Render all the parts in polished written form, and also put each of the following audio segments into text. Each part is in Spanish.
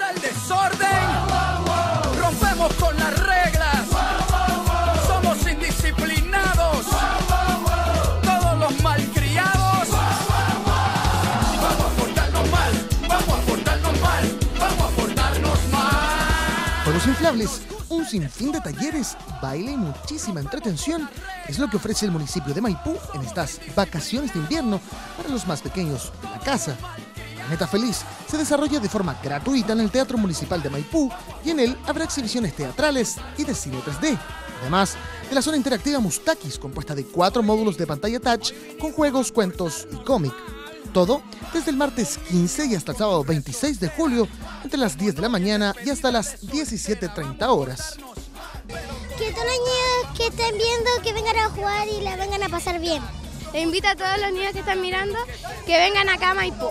al desorden, rompemos con las reglas, somos indisciplinados, todos los malcriados. Vamos a portarnos mal, vamos a portarnos mal, vamos a portarnos mal. Juegos inflables, un sinfín de talleres, baile y muchísima entretención es lo que ofrece el municipio de Maipú en estas vacaciones de invierno para los más pequeños de la casa. Planeta Feliz se desarrolla de forma gratuita en el Teatro Municipal de Maipú y en él habrá exhibiciones teatrales y de cine 3D. Además de la zona interactiva Mustakis, compuesta de 4 módulos de pantalla touch con juegos, cuentos y cómic. Todo desde el martes 15 y hasta el sábado 26 de julio, entre las 10 de la mañana y hasta las 17:30 horas. Que todos los niños que estén viendo, que vengan a jugar y la vengan a pasar bien. Le invito a todos los niños que están mirando que vengan acá a Maipú,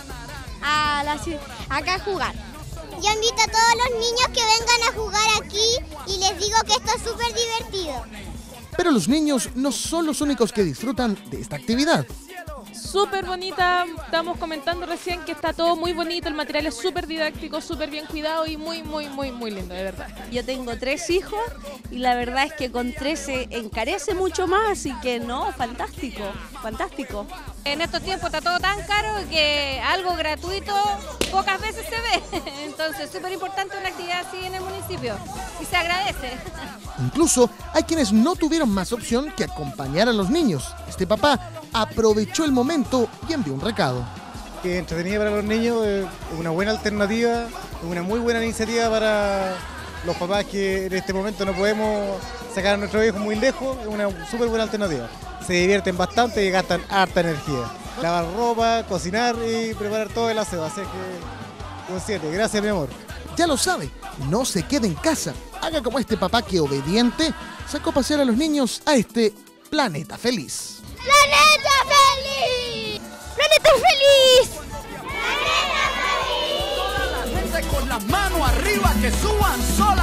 acá a jugar. Yo invito a todos los niños que vengan a jugar aquí y les digo que esto es súper divertido. Pero los niños no son los únicos que disfrutan de esta actividad. Súper bonita, estamos comentando recién que está todo muy bonito, el material es súper didáctico, súper bien cuidado y muy lindo, de verdad. Yo tengo 3 hijos y la verdad es que con 3 se encarece mucho más, así que no, fantástico, fantástico. En estos tiempos está todo tan caro que algo gratuito pocas veces se ve, entonces súper importante una actividad así en el municipio y se agradece. Incluso hay quienes no tuvieron más opción que acompañar a los niños. Este papá aprovechó el momento y envió un recado. Que entretenida para los niños, es una buena alternativa, es una muy buena iniciativa para los papás que en este momento no podemos sacar a nuestros hijos muy lejos, es una súper buena alternativa. Se divierten bastante y gastan harta energía. Lavar ropa, cocinar y preparar todo el aseo, así que consciente. Gracias, mi amor. Ya lo sabe, no se quede en casa. Haga como este papá que obediente sacó a pasear a los niños a este Planeta Feliz. ¡Planeta Feliz! ¡Planeta Feliz! ¡Planeta Feliz! Toda la gente con la mano arriba que suban sola.